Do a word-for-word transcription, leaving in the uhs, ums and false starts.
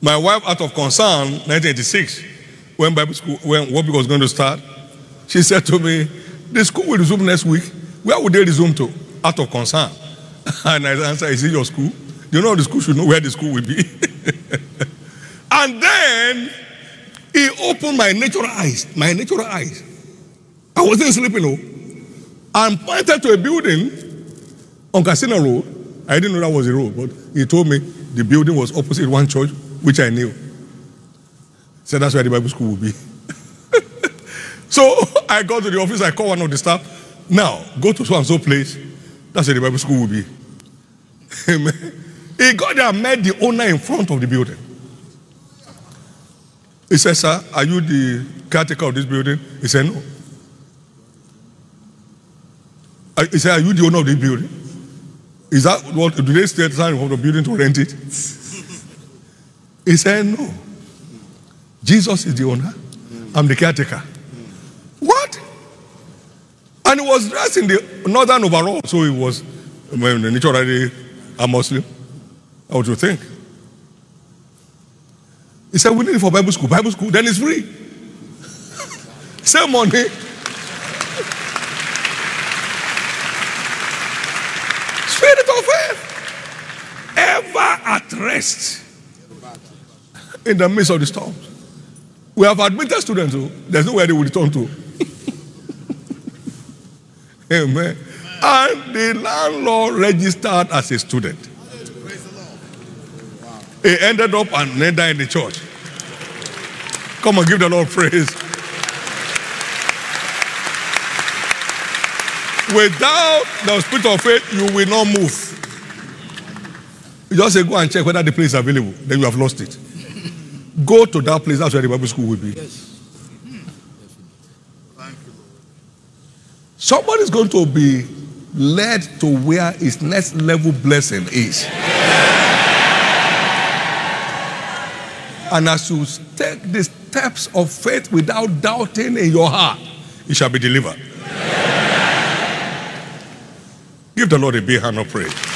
My wife, out of concern, nineteen eighty-six, when Bible school, when work was going to start, she said to me, the school will resume next week. Where would they resume to? Out of concern. And I answered, is it your school? You know the school should know where the school will be. And then he opened my natural eyes, my natural eyes. I wasn't sleeping, no. And pointed to a building on Casino Road. I didn't know that was a road, but he told me the building was opposite one church, which I knew. So that's where the Bible school will be. So I got to the office, I called one of the staff. Now, go to so-and-so place. That's where the Bible school will be. Amen. He got there and met the owner in front of the building. He said, sir, are you the caretaker of this building? He said, no. He said, are you the owner of this building? Is that what, do they stay sign of the building to rent it? He said, no. Jesus is the owner. I'm the caretaker. What? And he was dressed in the northern overall, so he was, when naturally a Muslim. How would you think? He said, we need it for Bible school. Bible school, then it's free. Same money. Spirit of faith. Ever at rest in the midst of the storms. We have admitted students who there's nowhere they will return to. Amen. And the landlord registered as a student. He ended up and ended in the church. Come on, give the Lord praise. Without the spirit of faith, you will not move. You just say, go and check whether the place is available. Then you have lost it. Go to that place. That's where the Bible school will be. Yes. Thank you. Somebody is going to be led to where his next level blessing is. And as you take the steps of faith without doubting in your heart, you shall be delivered. Give the Lord a big hand of praise.